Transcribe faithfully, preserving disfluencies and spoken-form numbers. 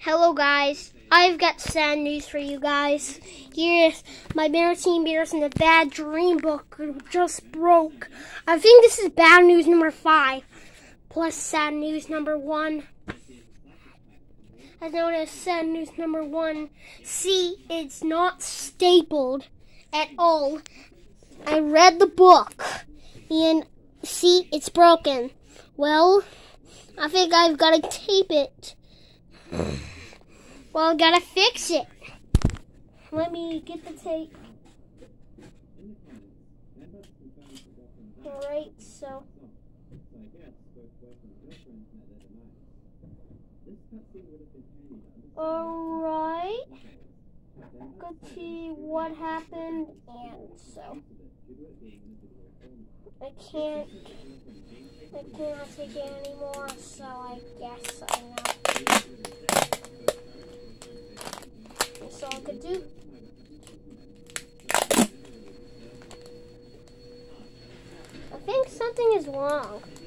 Hello guys, I've got sad news for you guys. Here's my Maritime Bears and the Bad Dream book just broke. I think this is bad news number five, plus sad news number one. As known as sad news number one. See, it's not stapled at all. I read the book, and see, it's broken. Well, I think I've got to tape it. Well, I gotta fix it. Let me get the tape. Alright, so. Alright. Let's see what happened, and so. I can't. I cannot take it anymore, so I guess I know. That's all I could do. I think something is wrong.